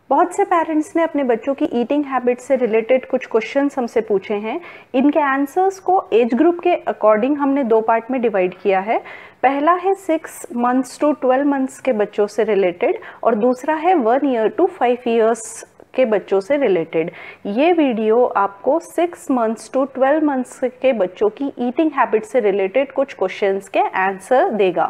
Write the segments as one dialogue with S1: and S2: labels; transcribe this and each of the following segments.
S1: बहुत से पेरेंट्स ने अपने बच्चों की ईटिंग हैबिट से रिलेटेड कुछ क्वेश्चंस हमसे पूछे हैं। इनके आंसर्स को एज ग्रुप के अकॉर्डिंग हमने 2 पार्ट में डिवाइड किया है। पहला है 6 मंथ्स टू 12 मंथ्स के बच्चों से रिलेटेड और दूसरा है 1 ईयर टू 5 ईयर्स के बच्चों से रिलेटेड। ये वीडियो आपको 6 मंथ्स टू 12 मंथ्स के बच्चों की ईटिंग हैबिट से रिलेटेड कुछ क्वेश्चंस के आंसर देगा।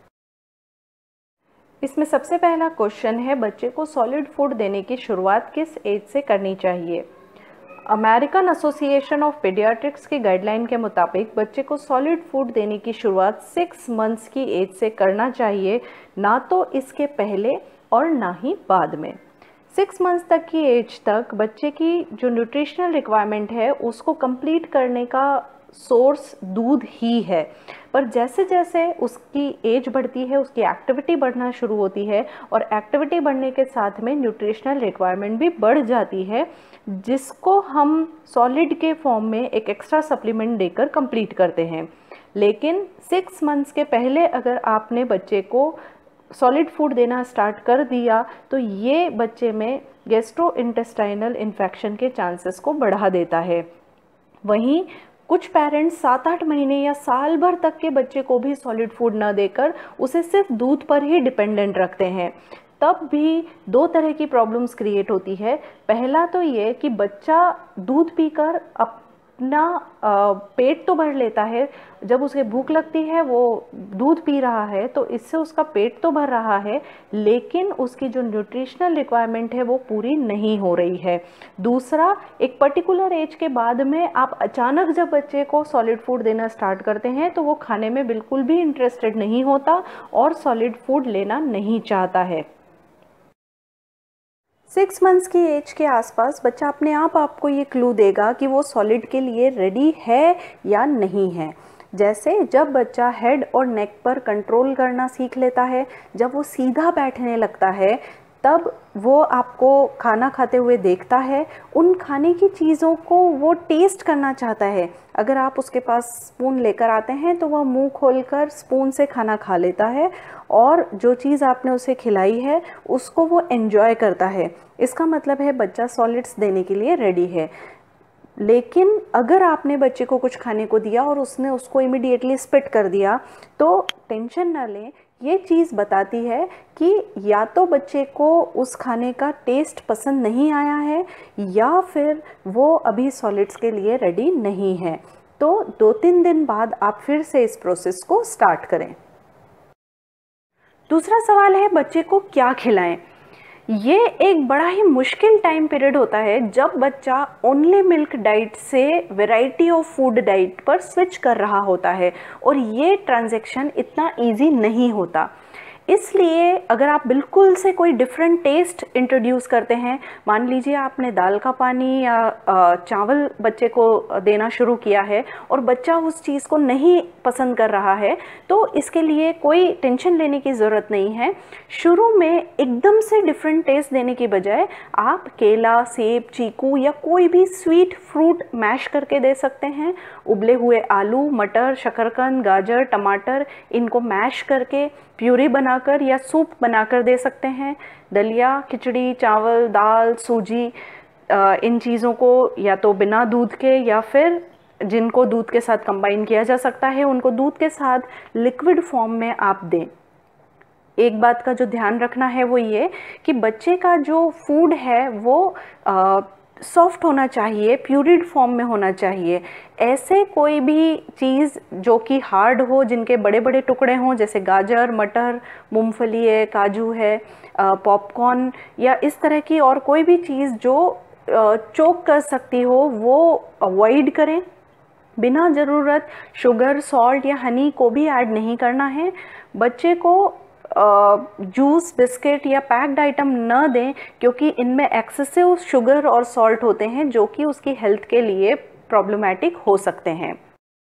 S1: इसमें सबसे पहला क्वेश्चन है, बच्चे को सॉलिड फूड देने की शुरुआत किस एज से करनी चाहिए। अमेरिकन एसोसिएशन ऑफ पीडियाट्रिक्स की गाइडलाइन के मुताबिक बच्चे को सॉलिड फूड देने की शुरुआत 6 मंथ्स की एज से करना चाहिए, ना तो इसके पहले और ना ही बाद में। 6 मंथ्स तक की एज तक बच्चे की जो न्यूट्रिशनल रिक्वायरमेंट है उसको कंप्लीट करने का सोर्स दूध ही है, पर जैसे जैसे उसकी एज बढ़ती है उसकी एक्टिविटी बढ़ना शुरू होती है और एक्टिविटी बढ़ने के साथ में न्यूट्रिशनल रिक्वायरमेंट भी बढ़ जाती है, जिसको हम सॉलिड के फॉर्म में एक एक्स्ट्रा सप्लीमेंट देकर कंप्लीट करते हैं। लेकिन 6 मंथ्स के पहले अगर आपने बच्चे को सॉलिड फूड देना स्टार्ट कर दिया तो ये बच्चे में गैस्ट्रोइंटेस्टाइनल इन्फेक्शन के चांसेस को बढ़ा देता है। वहीं कुछ पेरेंट्स 7-8 महीने या साल भर तक के बच्चे को भी सॉलिड फूड न देकर उसे सिर्फ दूध पर ही डिपेंडेंट रखते हैं। तब भी 2 तरह की प्रॉब्लम्स क्रिएट होती है। पहला तो ये कि बच्चा दूध पीकर अपना पेट तो भर लेता है, जब उसे भूख लगती है वो दूध पी रहा है तो इससे उसका पेट तो भर रहा है, लेकिन उसकी जो न्यूट्रिशनल रिक्वायरमेंट है वो पूरी नहीं हो रही है। दूसरा, एक पर्टिकुलर एज के बाद में आप अचानक जब बच्चे को सॉलिड फूड देना स्टार्ट करते हैं तो वो खाने में बिल्कुल भी इंटरेस्टेड नहीं होता और सॉलिड फूड लेना नहीं चाहता है। 6 मंथ्स की एज के आसपास बच्चा अपने आप आपको ये क्लू देगा कि वो सॉलिड के लिए रेडी है या नहीं है। जैसे जब बच्चा हेड और नेक पर कंट्रोल करना सीख लेता है, जब वो सीधा बैठने लगता है, तब वो आपको खाना खाते हुए देखता है, उन खाने की चीज़ों को वो टेस्ट करना चाहता है। अगर आप उसके पास स्पून लेकर आते हैं तो वह मुंह खोलकर स्पून से खाना खा लेता है और जो चीज़ आपने उसे खिलाई है उसको वो एंजॉय करता है। इसका मतलब है बच्चा सॉलिड्स देने के लिए रेडी है। लेकिन अगर आपने बच्चे को कुछ खाने को दिया और उसने उसको इमीडिएटली स्पिट कर दिया तो टेंशन ना लें, ये चीज़ बताती है कि या तो बच्चे को उस खाने का टेस्ट पसंद नहीं आया है या फिर वो अभी सॉलिड्स के लिए रेडी नहीं है। तो 2-3 दिन बाद आप फिर से इस प्रोसेस को स्टार्ट करें। दूसरा सवाल है, बच्चे को क्या खिलाएं। ये एक बड़ा ही मुश्किल टाइम पीरियड होता है जब बच्चा ओनली मिल्क डाइट से वैरायटी ऑफ फूड डाइट पर स्विच कर रहा होता है और ये ट्रांजैक्शन इतना इजी नहीं होता। इसलिए अगर आप बिल्कुल से कोई डिफरेंट टेस्ट इंट्रोड्यूस करते हैं, मान लीजिए आपने दाल का पानी या चावल बच्चे को देना शुरू किया है और बच्चा उस चीज़ को नहीं पसंद कर रहा है, तो इसके लिए कोई टेंशन लेने की ज़रूरत नहीं है। शुरू में एकदम से डिफरेंट टेस्ट देने की बजाय आप केला, सेब, चीकू या कोई भी स्वीट फ्रूट मैश करके दे सकते हैं। उबले हुए आलू, मटर, शकरकंद, गाजर, टमाटर, इनको मैश करके प्यूरी बनाकर या सूप बनाकर दे सकते हैं। दलिया, खिचड़ी, चावल, दाल, सूजी, इन चीज़ों को या तो बिना दूध के या फिर जिनको दूध के साथ कंबाइन किया जा सकता है उनको दूध के साथ लिक्विड फॉर्म में आप दें। एक बात का जो ध्यान रखना है वो ये कि बच्चे का जो फूड है वो सॉफ्ट होना चाहिए, प्यूरिड फॉर्म में होना चाहिए। ऐसे कोई भी चीज़ जो कि हार्ड हो, जिनके बड़े बड़े टुकड़े हों, जैसे गाजर, मटर, मूंगफली है, काजू है, पॉपकॉर्न या इस तरह की और कोई भी चीज़ जो चोक कर सकती हो वो अवॉइड करें। बिना ज़रूरत शुगर, सॉल्ट या हनी को भी ऐड नहीं करना है। बच्चे को जूस, बिस्किट या पैक्ड आइटम न दें क्योंकि इनमें एक्सेसिव शुगर और सॉल्ट होते हैं जो कि उसकी हेल्थ के लिए प्रॉब्लमैटिक हो सकते हैं।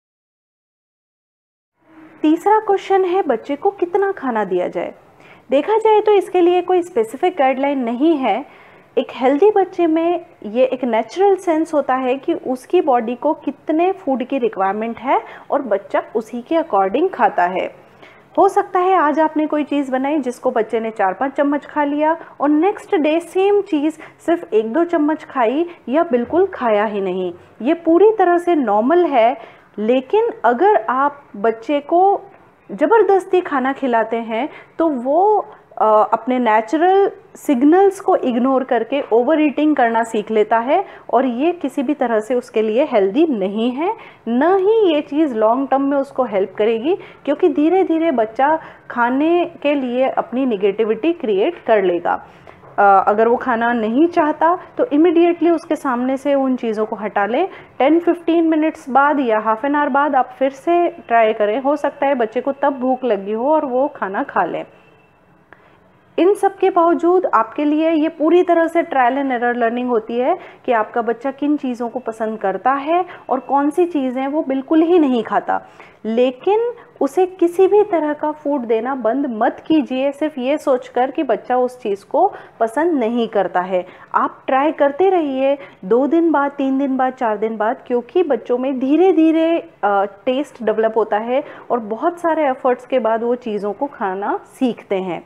S1: तीसरा क्वेश्चन है, बच्चे को कितना खाना दिया जाए। देखा जाए तो इसके लिए कोई स्पेसिफिक गाइडलाइन नहीं है। एक हेल्दी बच्चे में ये एक नेचुरल सेंस होता है कि उसकी बॉडी को कितने फूड की रिक्वायरमेंट है और बच्चा उसी के अकॉर्डिंग खाता है। हो सकता है आज आपने कोई चीज़ बनाई जिसको बच्चे ने 4-5 चम्मच खा लिया और नेक्स्ट डे सेम चीज़ सिर्फ 1-2 चम्मच खाई या बिल्कुल खाया ही नहीं। ये पूरी तरह से नॉर्मल है। लेकिन अगर आप बच्चे को ज़बरदस्ती खाना खिलाते हैं तो वो अपने नेचुरल सिग्नल्स को इग्नोर करके ओवर ईटिंग करना सीख लेता है और ये किसी भी तरह से उसके लिए हेल्दी नहीं है, न ही ये चीज़ लॉन्ग टर्म में उसको हेल्प करेगी, क्योंकि धीरे धीरे बच्चा खाने के लिए अपनी निगेटिविटी क्रिएट कर लेगा। अगर वो खाना नहीं चाहता तो इमिडिएटली उसके सामने से उन चीज़ों को हटा लें। 10-15 मिनट्स बाद या हाफ एन आवर बाद आप फिर से ट्राई करें, हो सकता है बच्चे को तब भूख लगी हो और वो खाना खा लें। इन सब के बावजूद आपके लिए ये पूरी तरह से ट्रायल एंड एरर लर्निंग होती है कि आपका बच्चा किन चीज़ों को पसंद करता है और कौन सी चीज़ें वो बिल्कुल ही नहीं खाता। लेकिन उसे किसी भी तरह का फूड देना बंद मत कीजिए सिर्फ ये सोचकर कि बच्चा उस चीज़ को पसंद नहीं करता है। आप ट्राई करते रहिए 2 दिन बाद, 3 दिन बाद, 4 दिन बाद, क्योंकि बच्चों में धीरे धीरे टेस्ट डेवलप होता है और बहुत सारे एफर्ट्स के बाद वो चीज़ों को खाना सीखते हैं।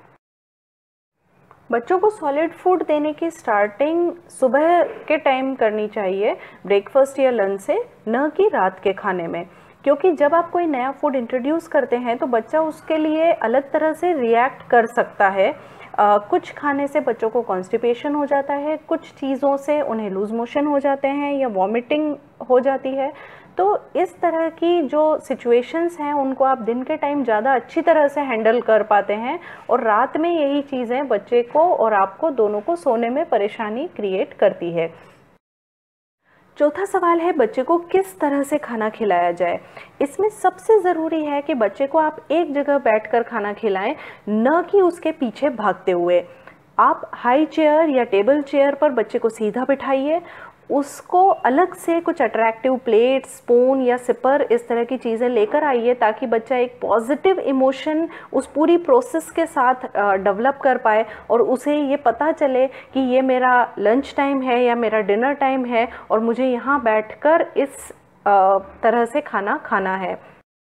S1: बच्चों को सॉलिड फूड देने की स्टार्टिंग सुबह के टाइम करनी चाहिए, ब्रेकफास्ट या लंच से, न कि रात के खाने में। क्योंकि जब आप कोई नया फूड इंट्रोड्यूस करते हैं तो बच्चा उसके लिए अलग तरह से रिएक्ट कर सकता है। कुछ खाने से बच्चों को कॉन्स्टिपेशन हो जाता है, कुछ चीज़ों से उन्हें लूज मोशन हो जाते हैं या वॉमिटिंग हो जाती है। तो इस तरह की जो सिचुएशंस हैं उनको आप दिन के टाइम ज़्यादा अच्छी तरह से हैंडल कर पाते हैं और रात में यही चीज़ें बच्चे को और आपको दोनों को सोने में परेशानी क्रिएट करती है। चौथा सवाल है बच्चे को किस तरह से खाना खिलाया जाए। इसमें सबसे ज़रूरी है कि बच्चे को आप एक जगह बैठकर खाना खिलाएं, न कि उसके पीछे भागते हुए। आप हाई चेयर या टेबल चेयर पर बच्चे को सीधा बिठाइए, उसको अलग से कुछ अट्रैक्टिव प्लेट, स्पून या सिपर इस तरह की चीज़ें लेकर आइए ताकि बच्चा एक पॉजिटिव इमोशन उस पूरी प्रोसेस के साथ डेवलप कर पाए और उसे ये पता चले कि ये मेरा लंच टाइम है या मेरा डिनर टाइम है और मुझे यहाँ बैठकर इस तरह से खाना खाना है।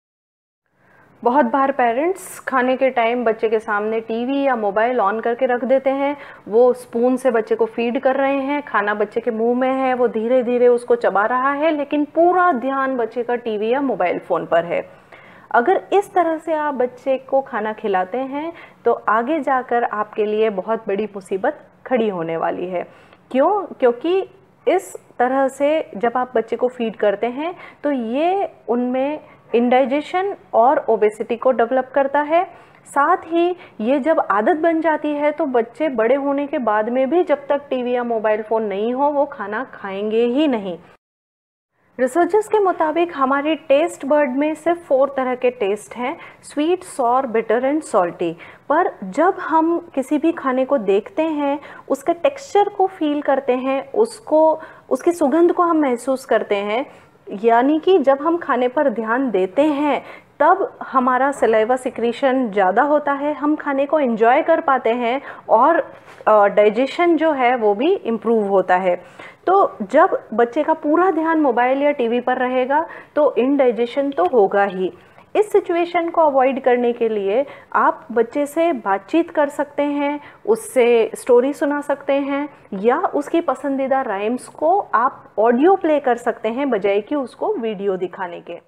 S1: बहुत बार पेरेंट्स खाने के टाइम बच्चे के सामने टीवी या मोबाइल ऑन करके रख देते हैं, वो स्पून से बच्चे को फीड कर रहे हैं, खाना बच्चे के मुंह में है, वो धीरे धीरे उसको चबा रहा है, लेकिन पूरा ध्यान बच्चे का टीवी या मोबाइल फ़ोन पर है। अगर इस तरह से आप बच्चे को खाना खिलाते हैं तो आगे जाकर आपके लिए बहुत बड़ी मुसीबत खड़ी होने वाली है। क्यों? क्योंकि इस तरह से जब आप बच्चे को फीड करते हैं तो ये उनमें इंडाइजेशन और ओबेसिटी को डेवलप करता है। साथ ही ये जब आदत बन जाती है तो बच्चे बड़े होने के बाद में भी जब तक टीवी या मोबाइल फ़ोन नहीं हो वो खाना खाएंगे ही नहीं। रिसर्चर्स के मुताबिक हमारे टेस्ट बर्ड में सिर्फ 4 तरह के टेस्ट हैं, sweet, sour, bitter and salty. पर जब हम किसी भी खाने को देखते हैं, उसके टेक्सचर को फील करते हैं, उसकी सुगंध को हम महसूस करते हैं, यानी कि जब हम खाने पर ध्यान देते हैं तब हमारा सलाइवा सिक्रीशन ज़्यादा होता है, हम खाने को एंजॉय कर पाते हैं और डाइजेशन जो है वो भी इम्प्रूव होता है। तो जब बच्चे का पूरा ध्यान मोबाइल या टीवी पर रहेगा तो इनडाइजेशन तो होगा ही। इस सिचुएशन को अवॉइड करने के लिए आप बच्चे से बातचीत कर सकते हैं, उससे स्टोरी सुना सकते हैं या उसकी पसंदीदा राइम्स को आप ऑडियो प्ले कर सकते हैं बजाय कि उसको वीडियो दिखाने के।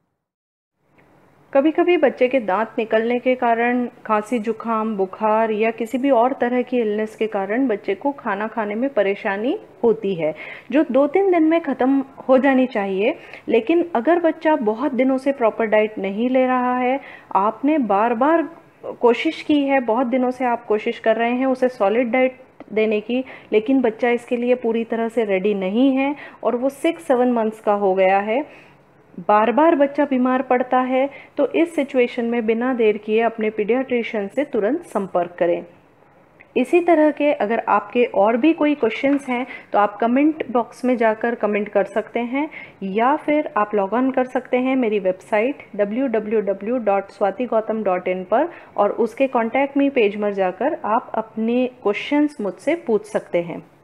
S1: कभी कभी बच्चे के दांत निकलने के कारण, खांसी, जुखाम, बुखार या किसी भी और तरह की इलनेस के कारण बच्चे को खाना खाने में परेशानी होती है, जो 2-3 दिन में ख़त्म हो जानी चाहिए। लेकिन अगर बच्चा बहुत दिनों से प्रॉपर डाइट नहीं ले रहा है, आपने बार बार कोशिश की है, बहुत दिनों से आप कोशिश कर रहे हैं उसे सॉलिड डाइट देने की, लेकिन बच्चा इसके लिए पूरी तरह से रेडी नहीं है और वो 6-7 मंथ्स का हो गया है, बार बार बच्चा बीमार पड़ता है, तो इस सिचुएशन में बिना देर किए अपने पीडियाट्रिशियन से तुरंत संपर्क करें। इसी तरह के अगर आपके और भी कोई क्वेश्चंस हैं तो आप कमेंट बॉक्स में जाकर कमेंट कर सकते हैं या फिर आप लॉग ऑन कर सकते हैं मेरी वेबसाइट www.swatigautam.in पर और उसके कॉन्टैक्ट मी पेज में जाकर आप अपने क्वेश्चंस मुझसे पूछ सकते हैं।